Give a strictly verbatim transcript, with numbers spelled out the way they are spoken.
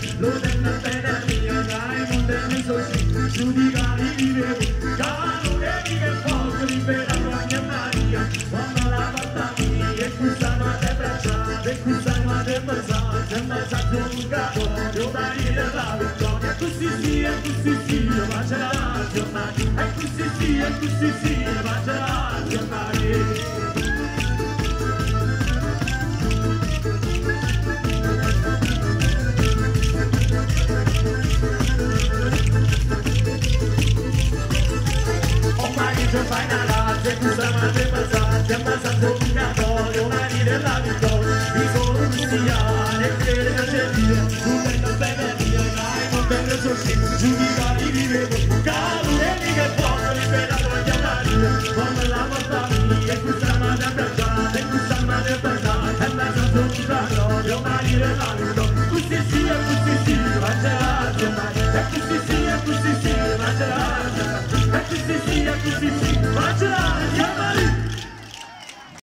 lo tengo bene mia, dai, non te ne so sì, giudica di vive, caro vedi che poco libera ogni Maria, quando la fatta mia, e questa madre bracciata, e questa madre pensata, e mi sa giungato, io dai della vittoria, e così sì, e così sì, io faccio la giornata, e così sì, e così sì, io faccio la giornata. Fai una razza, questa madre passata, ma santo purgatorio, mani della vittoria, mi sono cristiano e crede che c'è Dio, tu venga bene via, dai, non venga così, giudica di vivevo, caro e che poco libera voglia Maria, come la porta mia, e questa madre abbracciata, e questa madre passata, e ma santo purgatorio, mani della vittoria, così sì, e così sì, faccia la giornata, e così sì, e così sì, faccia la giornata, e così sì, e così sì, faccia la giornata.